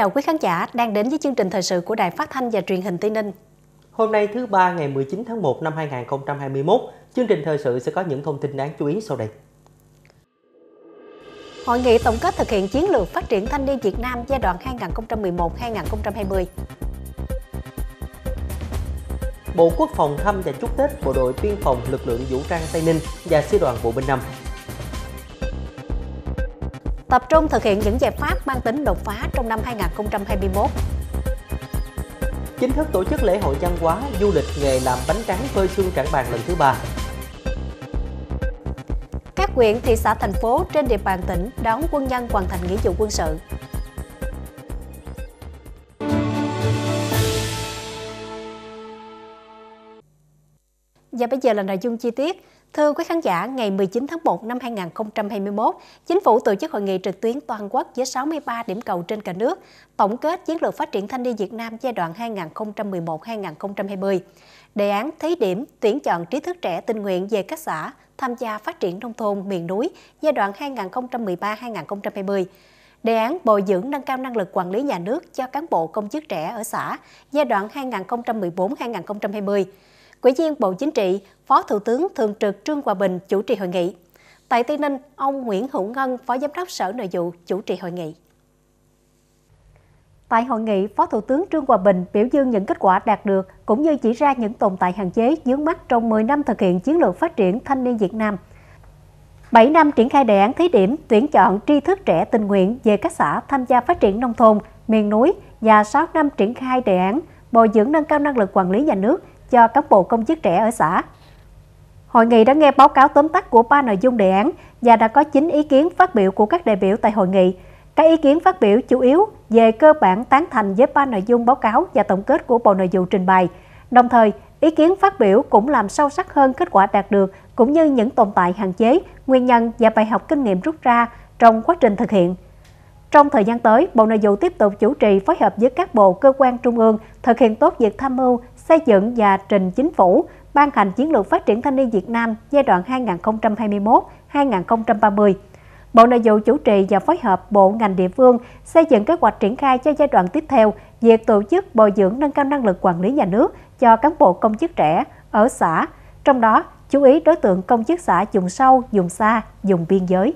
chào quý khán giả đang đến với chương trình thời sự của Đài Phát thanh và Truyền hình Tây Ninh. Hôm nay thứ Ba ngày 19 tháng 1 năm 2021, chương trình thời sự sẽ có những thông tin đáng chú ý sau đây. Hội nghị tổng kết thực hiện chiến lược phát triển thanh niên Việt Nam giai đoạn 2011-2020. Bộ Quốc phòng thăm và chúc Tết Bộ đội Biên phòng Lực lượng Vũ trang Tây Ninh và Sư đoàn Bộ binh 5. Tập trung thực hiện những giải pháp mang tính đột phá trong năm 2021. Chính thức tổ chức lễ hội văn hóa du lịch nghề làm bánh tráng phơi sương Trảng Bàng lần thứ 3. Các huyện, thị xã, thành phố trên địa bàn tỉnh đón quân nhân hoàn thành nghĩa vụ quân sự. Và bây giờ là nội dung chi tiết. Thưa quý khán giả, ngày 19 tháng 1 năm 2021, Chính phủ tổ chức hội nghị trực tuyến toàn quốc với 63 điểm cầu trên cả nước, tổng kết chiến lược phát triển thanh niên Việt Nam giai đoạn 2011-2020. Đề án thí điểm tuyển chọn trí thức trẻ tình nguyện về các xã tham gia phát triển nông thôn miền núi giai đoạn 2013-2020. Đề án bồi dưỡng nâng cao năng lực quản lý nhà nước cho cán bộ công chức trẻ ở xã giai đoạn 2014-2020. Ủy viên Bộ Chính trị, Phó Thủ tướng Thường trực Trương Hòa Bình chủ trì hội nghị. Tại Tây Ninh, ông Nguyễn Hữu Ngân, Phó Giám đốc Sở Nội vụ chủ trì hội nghị. Tại hội nghị, Phó Thủ tướng Trương Hòa Bình biểu dương những kết quả đạt được cũng như chỉ ra những tồn tại hạn chế vướng mắc trong 10 năm thực hiện chiến lược phát triển thanh niên Việt Nam. 7 năm triển khai đề án thí điểm tuyển chọn tri thức trẻ tình nguyện về các xã tham gia phát triển nông thôn, miền núi và 6 năm triển khai đề án bồi dưỡng nâng cao năng lực quản lý nhà nước cho cán bộ công chức trẻ ở xã. Hội nghị đã nghe báo cáo tóm tắt của 3 nội dung đề án và đã có 9 ý kiến phát biểu của các đại biểu tại hội nghị. Các ý kiến phát biểu chủ yếu về cơ bản tán thành với 3 nội dung báo cáo và tổng kết của Bộ Nội vụ trình bày. Đồng thời, ý kiến phát biểu cũng làm sâu sắc hơn kết quả đạt được cũng như những tồn tại hạn chế, nguyên nhân và bài học kinh nghiệm rút ra trong quá trình thực hiện. Trong thời gian tới, Bộ Nội vụ tiếp tục chủ trì phối hợp với các bộ cơ quan trung ương thực hiện tốt việc tham mưu, xây dựng và trình Chính phủ ban hành chiến lược phát triển thanh niên Việt Nam giai đoạn 2021-2030. Bộ Nội vụ chủ trì và phối hợp bộ ngành địa phương xây dựng kế hoạch triển khai cho giai đoạn tiếp theo việc tổ chức bồi dưỡng nâng cao năng lực quản lý nhà nước cho cán bộ công chức trẻ ở xã, trong đó chú ý đối tượng công chức xã vùng sâu, vùng xa, vùng biên giới.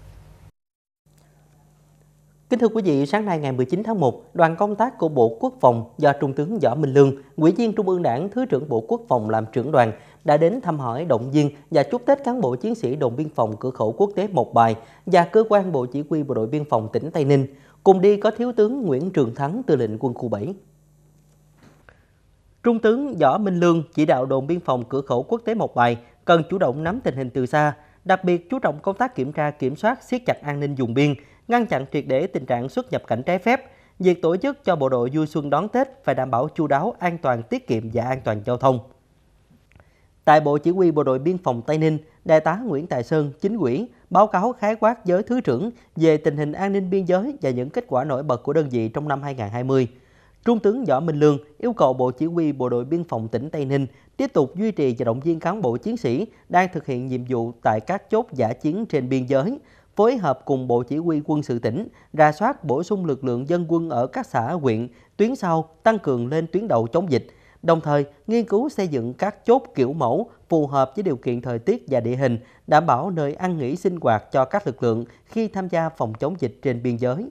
Kính thưa quý vị, sáng nay ngày 19 tháng 1, đoàn công tác của Bộ Quốc phòng do Trung tướng Võ Minh Lương, Ủy viên Trung ương Đảng, Thứ trưởng Bộ Quốc phòng làm trưởng đoàn đã đến thăm hỏi, động viên và chúc Tết cán bộ chiến sĩ đồn biên phòng cửa khẩu quốc tế Mộc Bài và cơ quan Bộ Chỉ huy Bộ đội Biên phòng tỉnh Tây Ninh. Cùng đi có Thiếu tướng Nguyễn Trường Thắng, Tư lệnh Quân khu 7. Trung tướng Võ Minh Lương chỉ đạo đồn biên phòng cửa khẩu quốc tế Mộc Bài cần chủ động nắm tình hình từ xa, đặc biệt chú trọng công tác kiểm tra, kiểm soát, siết chặt an ninh vùng biên, ngăn chặn triệt để tình trạng xuất nhập cảnh trái phép. Việc tổ chức cho bộ đội vui xuân đón Tết phải đảm bảo chu đáo, an toàn, tiết kiệm và an toàn giao thông. Tại Bộ Chỉ huy Bộ đội Biên phòng Tây Ninh, Đại tá Nguyễn Tài Sơn, Chính ủy, báo cáo khái quát với Thứ trưởng về tình hình an ninh biên giới và những kết quả nổi bật của đơn vị trong năm 2020. Trung tướng Võ Minh Lương yêu cầu Bộ Chỉ huy Bộ đội Biên phòng tỉnh Tây Ninh tiếp tục duy trì và động viên cán bộ chiến sĩ đang thực hiện nhiệm vụ tại các chốt dã chiến trên biên giới, phối hợp cùng Bộ Chỉ huy Quân sự tỉnh, rà soát bổ sung lực lượng dân quân ở các xã, huyện, tuyến sau, tăng cường lên tuyến đầu chống dịch, đồng thời nghiên cứu xây dựng các chốt kiểu mẫu phù hợp với điều kiện thời tiết và địa hình, đảm bảo nơi ăn nghỉ sinh hoạt cho các lực lượng khi tham gia phòng chống dịch trên biên giới.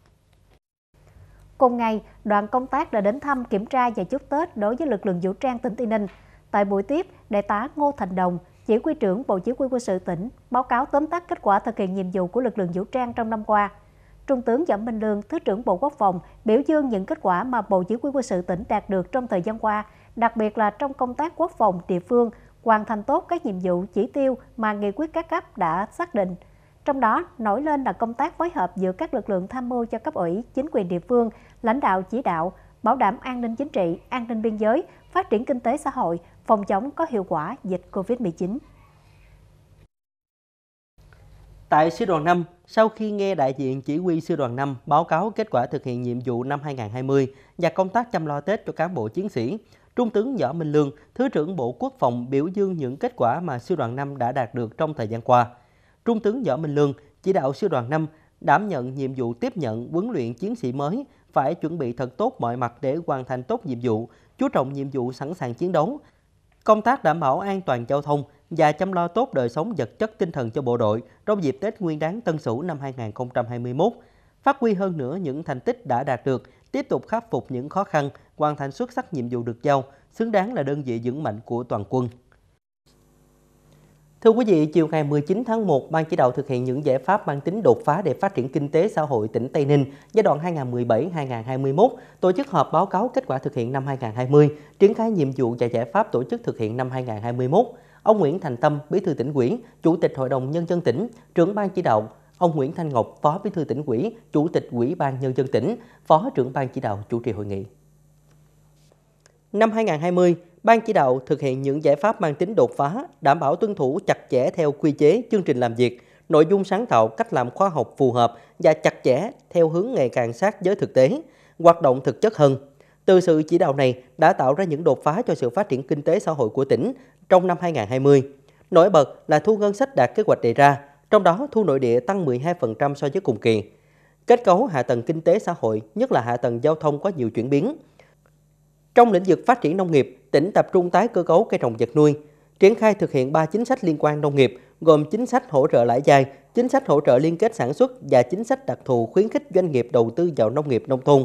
Cùng ngày, đoàn công tác đã đến thăm, kiểm tra và chúc Tết đối với lực lượng vũ trang tỉnh Tây Ninh. Tại buổi tiếp, Đại tá Ngô Thành Đồng, Chỉ huy trưởng Bộ Chỉ huy Quân sự tỉnh, báo cáo tóm tắt kết quả thực hiện nhiệm vụ của lực lượng vũ trang trong năm qua. Trung tướng Võ Minh Lương, Thứ trưởng Bộ Quốc phòng, biểu dương những kết quả mà Bộ Chỉ huy Quân sự tỉnh đạt được trong thời gian qua, đặc biệt là trong công tác quốc phòng địa phương, hoàn thành tốt các nhiệm vụ chỉ tiêu mà nghị quyết các cấp đã xác định. Trong đó, nổi lên là công tác phối hợp giữa các lực lượng tham mưu cho cấp ủy, chính quyền địa phương, lãnh đạo chỉ đạo, bảo đảm an ninh chính trị, an ninh biên giới, phát triển kinh tế xã hội, phòng chống có hiệu quả dịch Covid-19. Tại Sư đoàn 5, sau khi nghe đại diện chỉ huy Sư đoàn 5 báo cáo kết quả thực hiện nhiệm vụ năm 2020 và công tác chăm lo Tết cho cán bộ chiến sĩ, Trung tướng Võ Minh Lương, Thứ trưởng Bộ Quốc phòng biểu dương những kết quả mà Sư đoàn 5 đã đạt được trong thời gian qua. Trung tướng Võ Minh Lương chỉ đạo Sư đoàn 5 đảm nhận nhiệm vụ tiếp nhận, huấn luyện chiến sĩ mới, phải chuẩn bị thật tốt mọi mặt để hoàn thành tốt nhiệm vụ, chú trọng nhiệm vụ sẵn sàng chiến đấu, công tác đảm bảo an toàn giao thông và chăm lo tốt đời sống vật chất tinh thần cho bộ đội trong dịp Tết Nguyên đán Tân Sửu năm 2021, phát huy hơn nữa những thành tích đã đạt được, tiếp tục khắc phục những khó khăn, hoàn thành xuất sắc nhiệm vụ được giao, xứng đáng là đơn vị vững mạnh của toàn quân. Thưa quý vị, chiều ngày 19 tháng 1, Ban chỉ đạo thực hiện những giải pháp mang tính đột phá để phát triển kinh tế xã hội tỉnh Tây Ninh giai đoạn 2017-2021 tổ chức họp báo cáo kết quả thực hiện năm 2020, triển khai nhiệm vụ và giải pháp tổ chức thực hiện năm 2021. Ông Nguyễn Thành Tâm, Bí thư Tỉnh ủy, Chủ tịch Hội đồng Nhân dân tỉnh, trưởng Ban chỉ đạo, ông Nguyễn Thanh Ngọc, Phó Bí thư Tỉnh ủy, Chủ tịch Ủy ban Nhân dân tỉnh, Phó trưởng Ban chỉ đạo chủ trì hội nghị. Năm 2020, Ban chỉ đạo thực hiện những giải pháp mang tính đột phá, đảm bảo tuân thủ chặt chẽ theo quy chế, chương trình làm việc, nội dung sáng tạo, cách làm khoa học phù hợp và chặt chẽ theo hướng ngày càng sát với thực tế, hoạt động thực chất hơn. Từ sự chỉ đạo này đã tạo ra những đột phá cho sự phát triển kinh tế xã hội của tỉnh trong năm 2020. Nổi bật là thu ngân sách đạt kế hoạch đề ra, trong đó thu nội địa tăng 12% so với cùng kỳ. Kết cấu hạ tầng kinh tế xã hội, nhất là hạ tầng giao thông có nhiều chuyển biến. Trong lĩnh vực phát triển nông nghiệp, tỉnh tập trung tái cơ cấu cây trồng vật nuôi, triển khai thực hiện 3 chính sách liên quan nông nghiệp, gồm chính sách hỗ trợ lãi vay, chính sách hỗ trợ liên kết sản xuất và chính sách đặc thù khuyến khích doanh nghiệp đầu tư vào nông nghiệp nông thôn.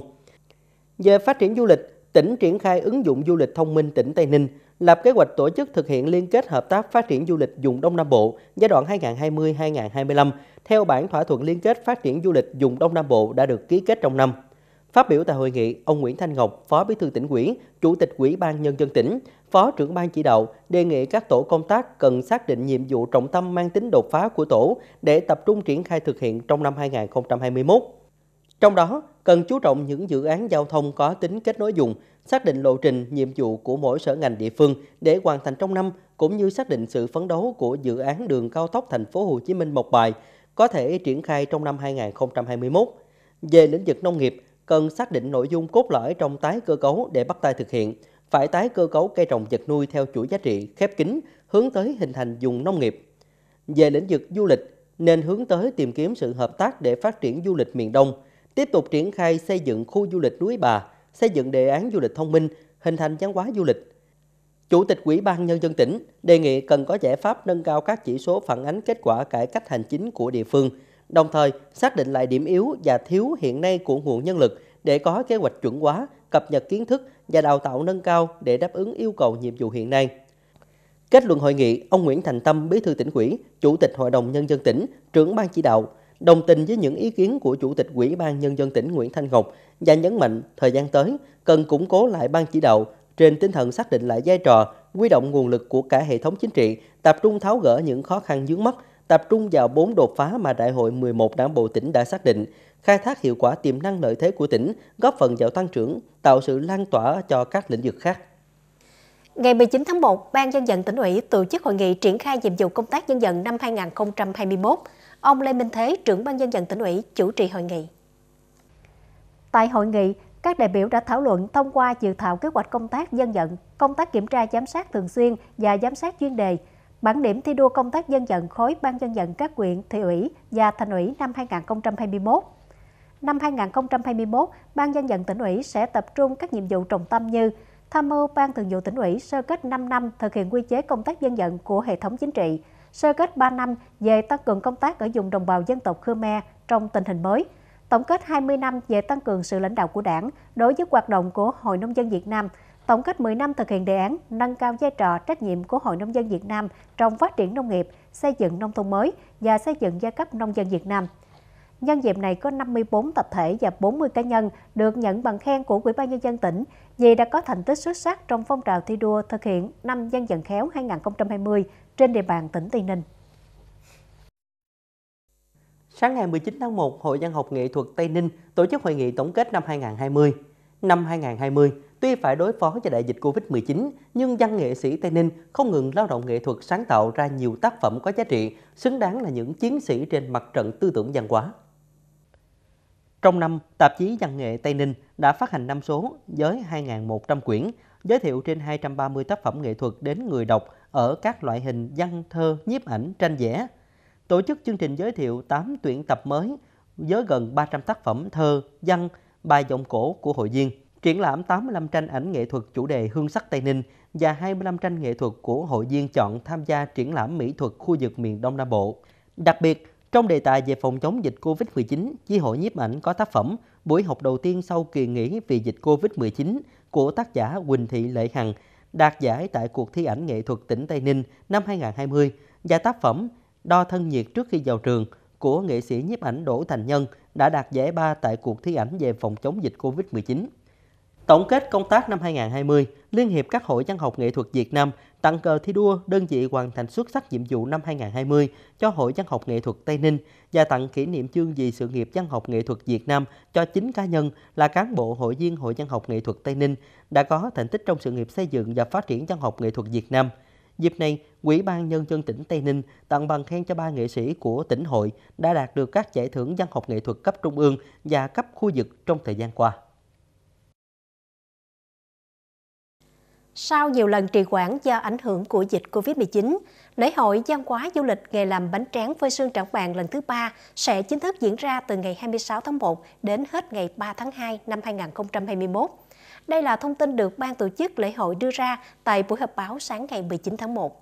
Về phát triển du lịch, tỉnh triển khai ứng dụng du lịch thông minh tỉnh Tây Ninh, lập kế hoạch tổ chức thực hiện liên kết hợp tác phát triển du lịch vùng Đông Nam Bộ giai đoạn 2020-2025 theo bản thỏa thuận liên kết phát triển du lịch vùng Đông Nam Bộ đã được ký kết trong năm. Phát biểu tại hội nghị, ông Nguyễn Thanh Ngọc, Phó Bí thư Tỉnh ủy, Chủ tịch Ủy ban Nhân dân tỉnh, Phó trưởng Ban chỉ đạo đề nghị các tổ công tác cần xác định nhiệm vụ trọng tâm mang tính đột phá của tổ để tập trung triển khai thực hiện trong năm 2021. Trong đó, cần chú trọng những dự án giao thông có tính kết nối vùng, xác định lộ trình, nhiệm vụ của mỗi sở ngành địa phương để hoàn thành trong năm, cũng như xác định sự phấn đấu của dự án đường cao tốc Thành phố Hồ Chí Minh Mộc Bài có thể triển khai trong năm 2021. Về lĩnh vực nông nghiệp, cần xác định nội dung cốt lõi trong tái cơ cấu để bắt tay thực hiện, phải tái cơ cấu cây trồng vật nuôi theo chuỗi giá trị khép kín, hướng tới hình thành vùng nông nghiệp. Về lĩnh vực du lịch, nên hướng tới tìm kiếm sự hợp tác để phát triển du lịch miền Đông, tiếp tục triển khai xây dựng khu du lịch Núi Bà, xây dựng đề án du lịch thông minh, hình thành văn hóa du lịch. Chủ tịch Ủy ban Nhân dân tỉnh đề nghị cần có giải pháp nâng cao các chỉ số phản ánh kết quả cải cách hành chính của địa phương, đồng thời xác định lại điểm yếu và thiếu hiện nay của nguồn nhân lực để có kế hoạch chuẩn hóa, cập nhật kiến thức và đào tạo nâng cao để đáp ứng yêu cầu nhiệm vụ hiện nay. Kết luận hội nghị, ông Nguyễn Thành Tâm, Bí thư Tỉnh ủy, Chủ tịch Hội đồng Nhân dân tỉnh, trưởng Ban chỉ đạo, đồng tình với những ý kiến của Chủ tịch Ủy ban Nhân dân tỉnh Nguyễn Thanh Ngọc và nhấn mạnh thời gian tới cần củng cố lại Ban chỉ đạo trên tinh thần xác định lại vai trò, huy động nguồn lực của cả hệ thống chính trị, tập trung tháo gỡ những khó khăn vướng mắc, tập trung vào 4 đột phá mà Đại hội 11 Đảng bộ tỉnh đã xác định, khai thác hiệu quả tiềm năng lợi thế của tỉnh, góp phần vào tăng trưởng, tạo sự lan tỏa cho các lĩnh vực khác. Ngày 19 tháng 1, Ban Dân vận Tỉnh ủy tổ chức hội nghị triển khai nhiệm vụ công tác dân vận năm 2021. Ông Lê Minh Thế, trưởng Ban Dân vận Tỉnh ủy, chủ trì hội nghị. Tại hội nghị, các đại biểu đã thảo luận thông qua dự thảo kế hoạch công tác dân vận, công tác kiểm tra giám sát thường xuyên và giám sát chuyên đề, bản điểm thi đua công tác dân vận khối Ban Dân vận các huyện, thị ủy và thành ủy năm 2021. Năm 2021, Ban Dân vận Tỉnh ủy sẽ tập trung các nhiệm vụ trọng tâm như tham mưu Ban Thường vụ Tỉnh ủy sơ kết 5 năm thực hiện quy chế công tác dân vận của hệ thống chính trị, sơ kết 3 năm về tăng cường công tác ở vùng đồng bào dân tộc Khmer trong tình hình mới, tổng kết 20 năm về tăng cường sự lãnh đạo của Đảng đối với hoạt động của Hội Nông dân Việt Nam, tổng kết 10 năm thực hiện đề án nâng cao vai trò trách nhiệm của Hội Nông dân Việt Nam trong phát triển nông nghiệp, xây dựng nông thôn mới và xây dựng giai cấp nông dân Việt Nam. Nhân dịp này có 54 tập thể và 40 cá nhân được nhận bằng khen của Ủy ban Nhân dân tỉnh vì đã có thành tích xuất sắc trong phong trào thi đua thực hiện năm Dân vận khéo 2020 trên địa bàn tỉnh Tây Ninh. Sáng ngày 19 tháng 1, Hội Văn học Nghệ thuật Tây Ninh tổ chức hội nghị tổng kết năm 2020. Năm 2020, tuy phải đối phó với đại dịch Covid-19, nhưng văn nghệ sĩ Tây Ninh không ngừng lao động nghệ thuật sáng tạo ra nhiều tác phẩm có giá trị, xứng đáng là những chiến sĩ trên mặt trận tư tưởng văn hóa. Trong năm, tạp chí Văn nghệ Tây Ninh đã phát hành 5 số với 2.100 quyển, giới thiệu trên 230 tác phẩm nghệ thuật đến người đọc ở các loại hình văn, thơ, nhiếp ảnh, tranh vẽ. Tổ chức chương trình giới thiệu 8 tuyển tập mới với gần 300 tác phẩm thơ, văn bài vọng cổ của hội viên, triển lãm 85 tranh ảnh nghệ thuật chủ đề hương sắc Tây Ninh và 25 tranh nghệ thuật của hội viên chọn tham gia triển lãm mỹ thuật khu vực miền Đông Nam Bộ. Đặc biệt, trong đề tài về phòng chống dịch Covid-19, chi hội nhiếp ảnh có tác phẩm buổi học đầu tiên sau kỳ nghỉ vì dịch Covid-19 của tác giả Huỳnh Thị Lệ Hằng, đạt giải tại cuộc thi ảnh nghệ thuật tỉnh Tây Ninh năm 2020 và tác phẩm Đo thân nhiệt trước khi vào trường của nghệ sĩ nhiếp ảnh Đỗ Thành Nhân đã đạt giải 3 tại cuộc thi ảnh về phòng chống dịch Covid-19. Tổng kết công tác năm 2020, Liên hiệp các hội văn học nghệ thuật Việt Nam tặng cờ thi đua đơn vị hoàn thành xuất sắc nhiệm vụ năm 2020 cho Hội Văn học nghệ thuật Tây Ninh và tặng kỷ niệm chương vì sự nghiệp văn học nghệ thuật Việt Nam cho 9 cá nhân là cán bộ hội viên Hội Văn học nghệ thuật Tây Ninh đã có thành tích trong sự nghiệp xây dựng và phát triển văn học nghệ thuật Việt Nam. Dịp này, Ủy ban Nhân dân tỉnh Tây Ninh tặng bằng khen cho 3 nghệ sĩ của tỉnh hội đã đạt được các giải thưởng văn học nghệ thuật cấp trung ương và cấp khu vực trong thời gian qua. Sau nhiều lần trì hoãn do ảnh hưởng của dịch Covid-19, lễ hội văn hóa du lịch nghề làm bánh tráng phơi sương Trảng Bàng lần thứ 3 sẽ chính thức diễn ra từ ngày 26 tháng 1 đến hết ngày 3 tháng 2 năm 2021. Đây là thông tin được ban tổ chức lễ hội đưa ra tại buổi họp báo sáng ngày 19 tháng 1.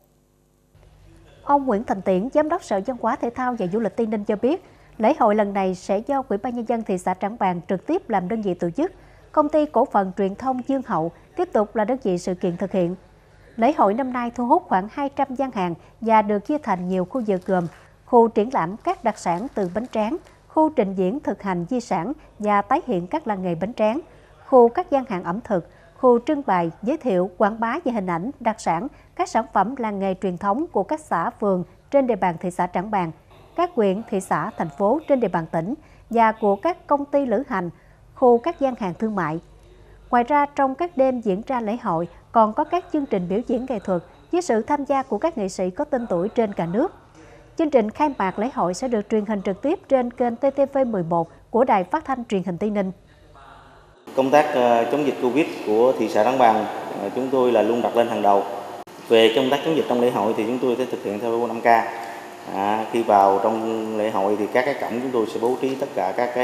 Ông Nguyễn Thành Tiễn, Giám đốc Sở Văn hóa Thể thao và Du lịch Tây Ninh cho biết, lễ hội lần này sẽ do Ủy ban Nhân dân thị xã Trảng Bàng trực tiếp làm đơn vị tổ chức. Công ty cổ phần truyền thông Dương Hậu tiếp tục là đơn vị sự kiện thực hiện. Lễ hội năm nay thu hút khoảng 200 gian hàng và được chia thành nhiều khu vực gồm khu triển lãm các đặc sản từ bánh tráng, khu trình diễn thực hành di sản và tái hiện các làng nghề bánh tráng, khu các gian hàng ẩm thực, khu trưng bày, giới thiệu, quảng bá về hình ảnh, đặc sản, các sản phẩm làng nghề truyền thống của các xã phường trên địa bàn thị xã Trảng Bàng, các huyện, thị xã, thành phố trên địa bàn tỉnh và của các công ty lữ hành, khu các gian hàng thương mại. Ngoài ra, trong các đêm diễn ra lễ hội còn có các chương trình biểu diễn nghệ thuật với sự tham gia của các nghệ sĩ có tên tuổi trên cả nước. Chương trình khai mạc lễ hội sẽ được truyền hình trực tiếp trên kênh TTV11 của Đài Phát thanh Truyền hình Tây Ninh. Công tác chống dịch Covid của thị xã Trảng Bàng chúng tôi là luôn đặt lên hàng đầu. Về công tác chống dịch trong lễ hội thì chúng tôi sẽ thực hiện theo 5K. Khi vào trong lễ hội thì các cái cổng chúng tôi sẽ bố trí tất cả các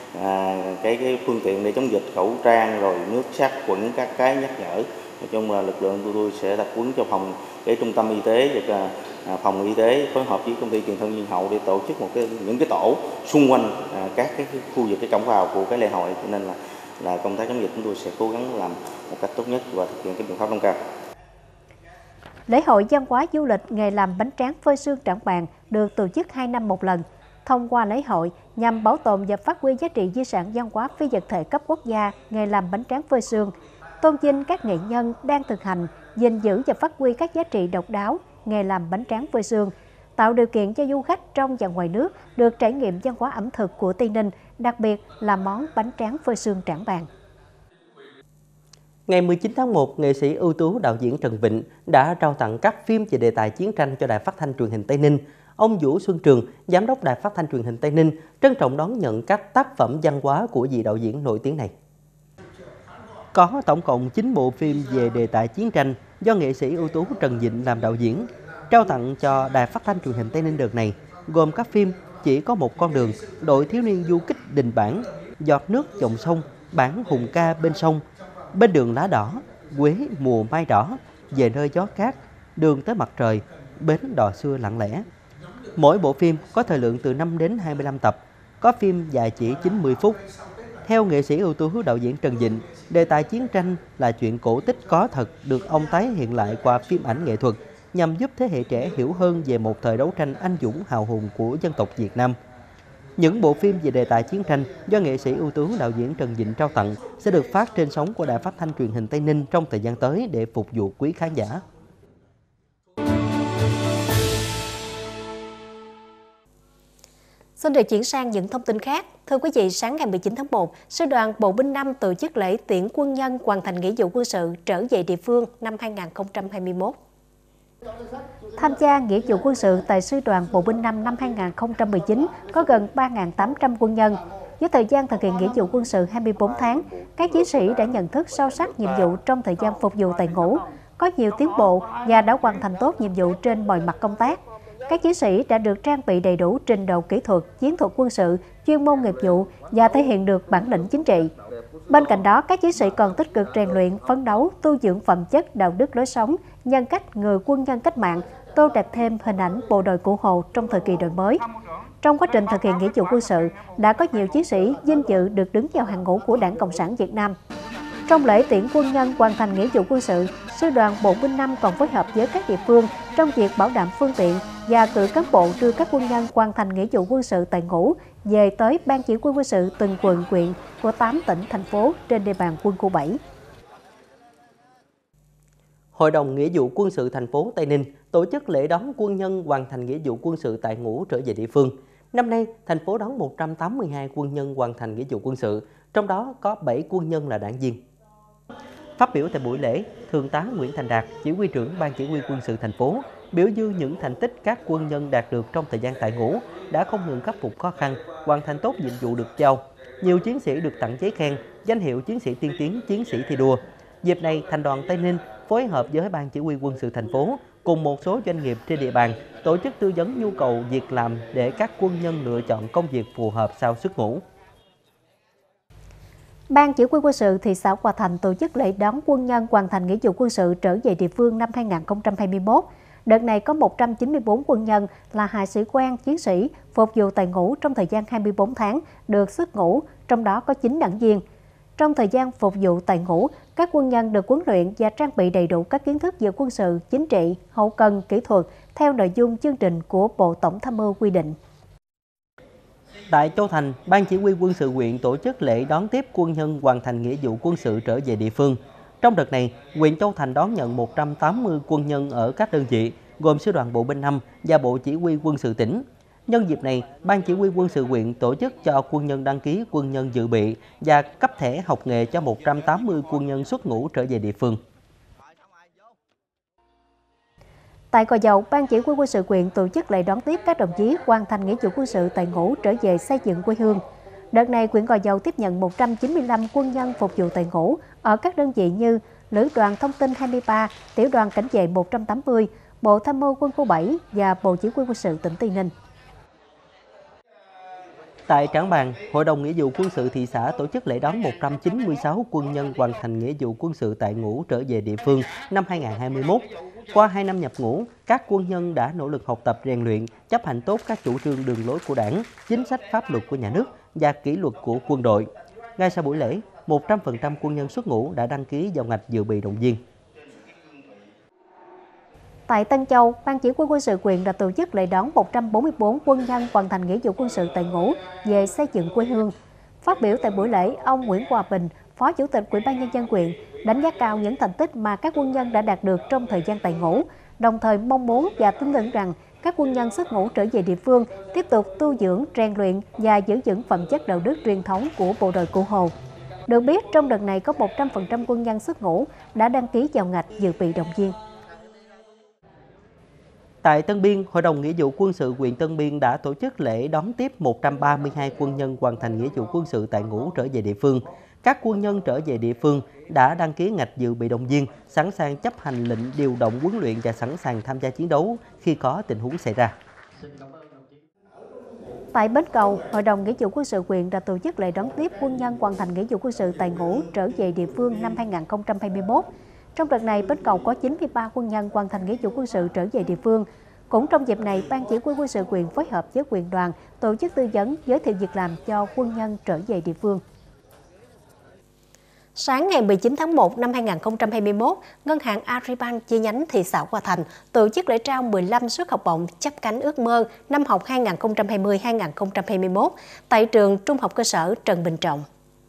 cái phương tiện để chống dịch, khẩu trang rồi nước sát khuẩn, các cái nhắc nhở. Nói chung là lực lượng của tôi sẽ tập huấn cho phòng cái trung tâm y tế và phòng y tế phối hợp với công ty truyền thông Dương Hậu để tổ chức những cái tổ xung quanh các cái khu vực cái cổng vào của cái lễ hội, cho nên là công tác chống dịch chúng tôi sẽ cố gắng làm một cách tốt nhất và thực hiện cái biện pháp 5K. Lễ hội văn hóa du lịch nghề làm bánh tráng phơi sương Trảng Bàng được tổ chức 2 năm một lần. Thông qua lễ hội nhằm bảo tồn và phát huy giá trị di sản văn hóa phi vật thể cấp quốc gia nghề làm bánh tráng phơi sương, tôn vinh các nghệ nhân đang thực hành, gìn giữ và phát huy các giá trị độc đáo nghề làm bánh tráng phơi sương, tạo điều kiện cho du khách trong và ngoài nước được trải nghiệm văn hóa ẩm thực của Tây Ninh, đặc biệt là món bánh tráng phơi sương Trảng Bàng. Ngày 19 tháng 1, nghệ sĩ ưu tú đạo diễn Trần Vịnh đã trao tặng các phim về đề tài chiến tranh cho Đài Phát thanh Truyền hình Tây Ninh. Ông Vũ Xuân Trường, Giám đốc Đài Phát thanh Truyền hình Tây Ninh, trân trọng đón nhận các tác phẩm văn hóa của vị đạo diễn nổi tiếng này. Có tổng cộng 9 bộ phim về đề tài chiến tranh do nghệ sĩ ưu tú Trần Vịnh làm đạo diễn, trao tặng cho Đài Phát thanh Truyền hình Tây Ninh đợt này, gồm các phim Chỉ có một con đường, Đội thiếu niên du kích Đình Bản, Giọt nước dòng sông, Bản hùng ca bên sông, Bên đường lá đỏ, Quế mùa mai đỏ, Về nơi gió cát, Đường tới mặt trời, Bến đò xưa lặng lẽ. Mỗi bộ phim có thời lượng từ 5 đến 25 tập, có phim dài chỉ 90 phút. Theo nghệ sĩ ưu tú đạo diễn Trần Vịnh, đề tài chiến tranh là chuyện cổ tích có thật được ông tái hiện lại qua phim ảnh nghệ thuật nhằm giúp thế hệ trẻ hiểu hơn về một thời đấu tranh anh dũng hào hùng của dân tộc Việt Nam. Những bộ phim về đề tài chiến tranh do nghệ sĩ ưu tú đạo diễn Trần Vịnh trao tặng sẽ được phát trên sóng của Đài Phát thanh Truyền hình Tây Ninh trong thời gian tới để phục vụ quý khán giả. Xin được chuyển sang những thông tin khác. Thưa quý vị, sáng ngày 19 tháng 1, Sư đoàn Bộ binh 5 tổ chức lễ tiễn quân nhân hoàn thành nghĩa vụ quân sự trở về địa phương năm 2021. Tham gia nghĩa vụ quân sự tại Sư đoàn Bộ binh 5 năm 2019 có gần 3.800 quân nhân. Với thời gian thực hiện nghĩa vụ quân sự 24 tháng, các chiến sĩ đã nhận thức sâu sắc nhiệm vụ trong thời gian phục vụ tại ngũ, có nhiều tiến bộ và đã hoàn thành tốt nhiệm vụ trên mọi mặt công tác. Các chiến sĩ đã được trang bị đầy đủ trình độ kỹ thuật, chiến thuật quân sự, chuyên môn nghiệp vụ và thể hiện được bản lĩnh chính trị. Bên cạnh đó, các chiến sĩ còn tích cực rèn luyện, phấn đấu, tu dưỡng phẩm chất, đạo đức lối sống, nhân cách người quân nhân cách mạng, tô đẹp thêm hình ảnh bộ đội Cụ Hồ trong thời kỳ đổi mới. Trong quá trình thực hiện nghĩa vụ quân sự, đã có nhiều chiến sĩ vinh dự được đứng vào hàng ngũ của Đảng Cộng sản Việt Nam. Trong lễ tiễn quân nhân hoàn thành nghĩa vụ quân sự, Sư đoàn Bộ binh 5 còn phối hợp với các địa phương trong việc bảo đảm phương tiện và cử cán bộ đưa các quân nhân hoàn thành nghĩa vụ quân sự tại ngũ về tới Ban Chỉ huy quân sự từng quận, huyện của 8 tỉnh, thành phố trên địa bàn quân khu 7. Hội đồng Nghĩa vụ quân sự thành phố Tây Ninh tổ chức lễ đón quân nhân hoàn thành nghĩa vụ quân sự tại ngũ trở về địa phương. Năm nay, thành phố đón 182 quân nhân hoàn thành nghĩa vụ quân sự, trong đó có 7 quân nhân là đảng viên. Phát biểu tại buổi lễ, Thượng tá Nguyễn Thành Đạt, Chỉ huy trưởng Ban Chỉ huy quân sự thành phố, biểu dương những thành tích các quân nhân đạt được trong thời gian tại ngũ, đã không ngừng khắc phục khó khăn, hoàn thành tốt nhiệm vụ được giao. Nhiều chiến sĩ được tặng giấy khen, danh hiệu chiến sĩ tiên tiến, chiến sĩ thi đua. Dịp này, Thành đoàn Tây Ninh phối hợp với Ban Chỉ huy quân sự thành phố cùng một số doanh nghiệp trên địa bàn tổ chức tư vấn nhu cầu việc làm để các quân nhân lựa chọn công việc phù hợp sau xuất ngũ. Ban Chỉ huy quân sự thị xã Hòa Thành tổ chức lễ đón quân nhân hoàn thành nghĩa vụ quân sự trở về địa phương năm 2021. Đợt này có 194 quân nhân là hạ sĩ quan, chiến sĩ phục vụ tại ngũ trong thời gian 24 tháng được xuất ngũ, trong đó có 9 đảng viên. Trong thời gian phục vụ tại ngũ, các quân nhân được huấn luyện và trang bị đầy đủ các kiến thức về quân sự, chính trị, hậu cần, kỹ thuật theo nội dung chương trình của Bộ Tổng tham mưu quy định. Tại Châu Thành, Ban Chỉ huy quân sự huyện tổ chức lễ đón tiếp quân nhân hoàn thành nghĩa vụ quân sự trở về địa phương. Trong đợt này, huyện Châu Thành đón nhận 180 quân nhân ở các đơn vị, gồm Sư đoàn Bộ binh 5 và Bộ Chỉ huy quân sự tỉnh. Nhân dịp này, Ban Chỉ huy quân sự huyện tổ chức cho quân nhân đăng ký quân nhân dự bị và cấp thẻ học nghề cho 180 quân nhân xuất ngũ trở về địa phương. Tại Gò Dầu, Ban Chỉ huy quân sự huyện tổ chức lễ đón tiếp các đồng chí hoàn thành nghĩa vụ quân sự tại ngũ trở về xây dựng quê hương. Đợt này, huyện Gò Dầu tiếp nhận 195 quân nhân phục vụ tại ngũ ở các đơn vị như Lữ đoàn Thông tin 23, Tiểu đoàn Cảnh vệ 180, Bộ Tham mưu quân khu 7 và Bộ Chỉ huy quân sự tỉnh Tây Ninh. Tại Trảng Bàng, Hội đồng Nghĩa vụ quân sự thị xã tổ chức lễ đón 196 quân nhân hoàn thành nghĩa vụ quân sự tại ngũ trở về địa phương năm 2021. Qua 2 năm nhập ngũ, các quân nhân đã nỗ lực học tập rèn luyện, chấp hành tốt các chủ trương đường lối của Đảng, chính sách pháp luật của nhà nước và kỷ luật của quân đội. Ngay sau buổi lễ, 100% quân nhân xuất ngũ đã đăng ký vào ngạch dự bị động viên. Tại Tân Châu, Ban Chỉ huy quân sự huyện đã tổ chức lễ đón 144 quân nhân hoàn thành nghĩa vụ quân sự tại ngũ về xây dựng quê hương. Phát biểu tại buổi lễ, ông Nguyễn Hòa Bình, Phó Chủ tịch Ủy ban Nhân dân huyện, đánh giá cao những thành tích mà các quân nhân đã đạt được trong thời gian tại ngũ, đồng thời mong muốn và tin tưởng rằng các quân nhân xuất ngũ trở về địa phương tiếp tục tu dưỡng, rèn luyện và giữ vững phẩm chất đạo đức truyền thống của bộ đội Cụ Hồ. Được biết, trong đợt này có 100% quân nhân xuất ngũ đã đăng ký vào ngạch dự bị động viên. Tại Tân Biên, Hội đồng Nghĩa vụ quân sự huyện Tân Biên đã tổ chức lễ đón tiếp 132 quân nhân hoàn thành nghĩa vụ quân sự tại ngũ trở về địa phương. Các quân nhân trở về địa phương đã đăng ký ngạch dự bị động viên, sẵn sàng chấp hành lệnh điều động huấn luyện và sẵn sàng tham gia chiến đấu khi có tình huống xảy ra. Tại Bến Cầu, Hội đồng Nghĩa vụ quân sự huyện đã tổ chức lễ đón tiếp quân nhân hoàn thành nghĩa vụ quân sự tại ngũ trở về địa phương năm 2021. Trong đợt này, Bến Cầu có 93 quân nhân hoàn thành nghĩa vụ quân sự trở về địa phương. Cũng trong dịp này, Ban Chỉ huy quân sự huyện phối hợp với huyện đoàn tổ chức tư vấn giới thiệu việc làm cho quân nhân trở về địa phương. Sáng ngày 19 tháng 1 năm 2021, Ngân hàng Agribank chi nhánh thị xã Hòa Thành tổ chức lễ trao 15 suất học bổng chắp cánh ước mơ năm học 2020-2021 tại trường Trung học cơ sở Trần Bình Trọng.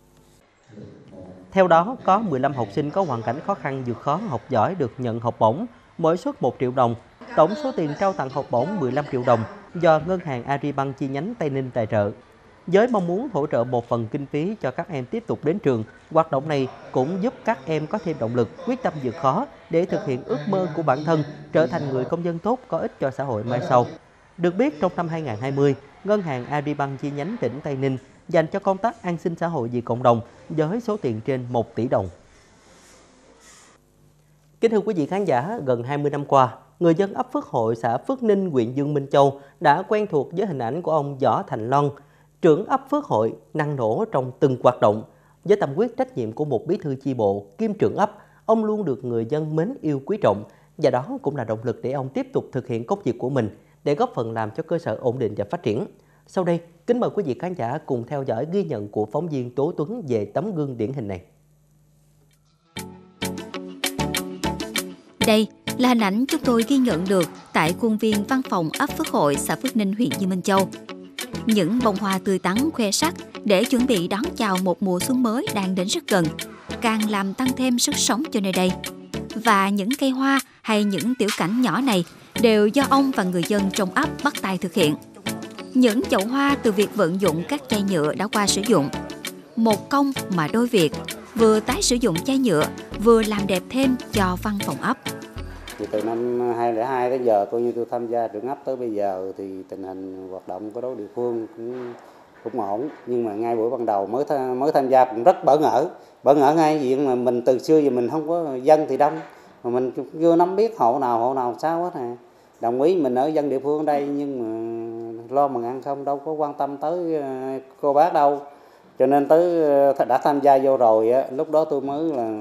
Theo đó, có 15 học sinh có hoàn cảnh khó khăn vượt khó học giỏi được nhận học bổng, mỗi suất 1 triệu đồng. Tổng số tiền trao tặng học bổng 15 triệu đồng do Ngân hàng Agribank chi nhánh Tây Ninh tài trợ. Với mong muốn hỗ trợ một phần kinh phí cho các em tiếp tục đến trường, hoạt động này cũng giúp các em có thêm động lực, quyết tâm vượt khó để thực hiện ước mơ của bản thân, trở thành người công dân tốt có ích cho xã hội mai sau. Được biết, trong năm 2020, Ngân hàng Agribank chi nhánh tỉnh Tây Ninh dành cho công tác an sinh xã hội vì cộng đồng với số tiền trên 1 tỷ đồng. Kính thưa quý vị khán giả, gần 20 năm qua, người dân ấp Phước Hội, xã Phước Ninh, huyện Dương Minh Châu đã quen thuộc với hình ảnh của ông Võ Thành Lon, trưởng ấp Phước Hội, năng nổ trong từng hoạt động. Với tâm huyết trách nhiệm của một bí thư chi bộ kiêm trưởng ấp, ông luôn được người dân mến yêu quý trọng, và đó cũng là động lực để ông tiếp tục thực hiện công việc của mình để góp phần làm cho cơ sở ổn định và phát triển. Sau đây, kính mời quý vị khán giả cùng theo dõi ghi nhận của phóng viên Tố Tuấn về tấm gương điển hình này. Đây là hình ảnh chúng tôi ghi nhận được tại khuôn viên văn phòng ấp Phước Hội, xã Phước Ninh, huyện Dương Minh Châu. Những bông hoa tươi tắn khoe sắc để chuẩn bị đón chào một mùa xuân mới đang đến rất gần, càng làm tăng thêm sức sống cho nơi đây. Và những cây hoa hay những tiểu cảnh nhỏ này đều do ông và người dân trong ấp bắt tay thực hiện. Những chậu hoa từ việc vận dụng các chai nhựa đã qua sử dụng. Một công mà đôi việc, vừa tái sử dụng chai nhựa, vừa làm đẹp thêm cho văn phòng ấp. Từ năm 2002 đến giờ tôi tham gia trưởng ấp tới bây giờ thì tình hình hoạt động của đối địa phương cũng ổn, nhưng mà ngay buổi ban đầu mới tham gia cũng rất bỡ ngỡ ngay chuyện mà mình từ xưa giờ mình không có dân thì đông, mà mình chưa nắm biết hộ nào sao hết nè. Đồng ý mình ở dân địa phương ở đây nhưng mà lo mà ăn không, đâu có quan tâm tới cô bác đâu, cho nên đã tham gia vô rồi á, lúc đó tôi mới là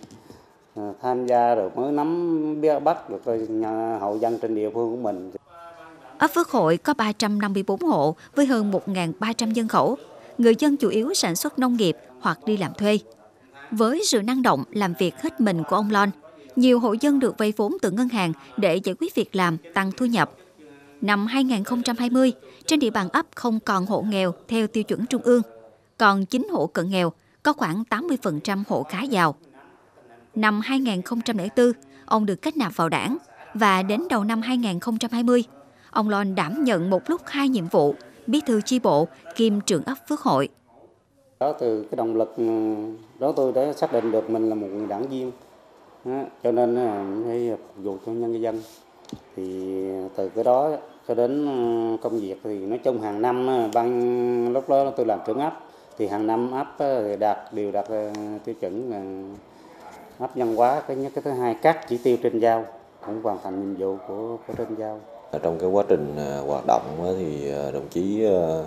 tham gia rồi mới nắm bắt được hộ dân trên địa phương của mình. Ấp Phước Hội có 354 hộ với hơn 1.300 dân khẩu. Người dân chủ yếu sản xuất nông nghiệp hoặc đi làm thuê. Với sự năng động làm việc hết mình của ông Lon, nhiều hộ dân được vay vốn từ ngân hàng để giải quyết việc làm, tăng thu nhập. Năm 2020, trên địa bàn ấp không còn hộ nghèo theo tiêu chuẩn trung ương, còn 9 hộ cận nghèo, có khoảng 80% hộ khá giàu. Năm 2004, ông được kết nạp vào đảng và đến đầu năm 2020, ông Lon đảm nhận một lúc 2 nhiệm vụ, bí thư chi bộ kiêm trưởng ấp Phước Hội. Đó, từ cái động lực đó tôi đã xác định được mình là một người đảng viên, cho nên phải phục vụ cho nhân dân. Thì từ cái đó cho đến công việc thì nói chung hàng năm lúc đó tôi làm trưởng ấp thì hàng năm ấp đều đạt tiêu chuẩn ấp văn hóa. Cái nhất, cái thứ hai, các chỉ tiêu trên giao cũng hoàn thành nhiệm vụ của trên giao. Trong cái quá trình hoạt động thì đồng chí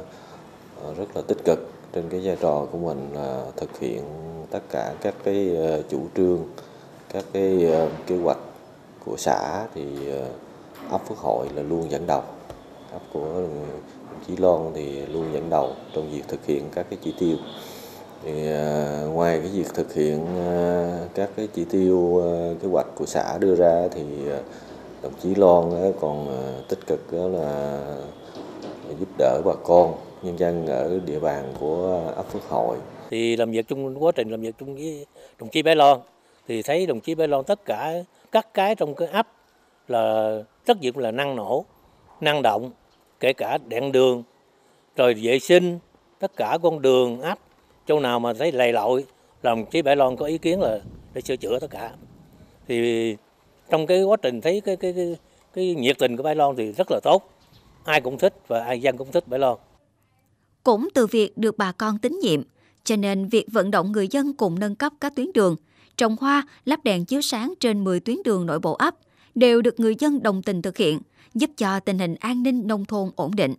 rất là tích cực trên cái vai trò của mình là thực hiện tất cả các cái chủ trương, các cái kế hoạch của xã thì ấp Phước Hội là luôn dẫn đầu. Ấp của đồng chí Lon thì luôn dẫn đầu trong việc thực hiện các cái chỉ tiêu. Thì ngoài cái việc thực hiện các cái chỉ tiêu kế hoạch của xã đưa ra thì đồng chí Lon còn tích cực đó là giúp đỡ bà con nhân dân ở địa bàn của ấp Phước Hội. Thì làm việc chung, quá trình làm việc chung với đồng chí Bé Lon thì thấy đồng chí Bé Lon tất cả các cái trong cái ấp là rất nhiều là năng nổ, năng động, kể cả đèn đường, rồi vệ sinh, tất cả con đường ấp, chỗ nào mà thấy lầy lội, đồng chí Bé Lon có ý kiến là để sửa chữa tất cả. Thì trong cái quá trình thấy cái nhiệt tình của Bé Lon thì rất là tốt, ai cũng thích và ai dân cũng thích Bé Lon. Cũng từ việc được bà con tín nhiệm, cho nên việc vận động người dân cùng nâng cấp các tuyến đường, trồng hoa, lắp đèn chiếu sáng trên 10 tuyến đường nội bộ ấp đều được người dân đồng tình thực hiện, giúp cho tình hình an ninh nông thôn ổn định.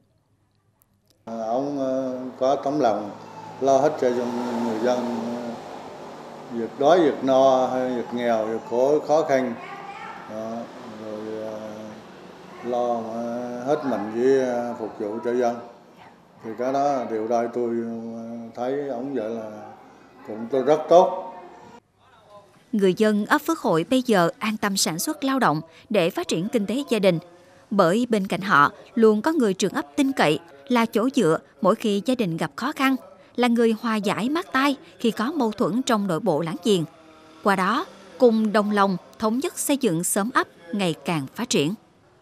Ông có tấm lòng lo hết cho người dân, việc đói, việc no, hay việc nghèo, việc khó khăn, rồi lo hết mình với phục vụ cho dân. Thì cái đó điều đây tôi thấy ông vậy là cũng tôi rất tốt. Người dân ấp Phước Hội bây giờ an tâm sản xuất lao động để phát triển kinh tế gia đình. Bởi bên cạnh họ luôn có người trưởng ấp tin cậy, là chỗ dựa mỗi khi gia đình gặp khó khăn, là người hòa giải mát tay khi có mâu thuẫn trong nội bộ láng giềng. Qua đó, cùng đồng lòng thống nhất xây dựng xóm ấp ngày càng phát triển.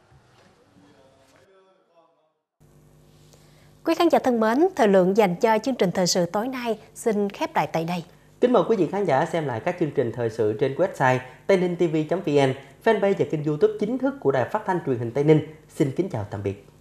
Quý khán giả thân mến, thời lượng dành cho chương trình thời sự tối nay xin khép lại tại đây. Kính mời quý vị khán giả xem lại các chương trình thời sự trên website tayninhtv.vn, fanpage và kênh YouTube chính thức của Đài Phát thanh Truyền hình Tây Ninh. Xin kính chào tạm biệt.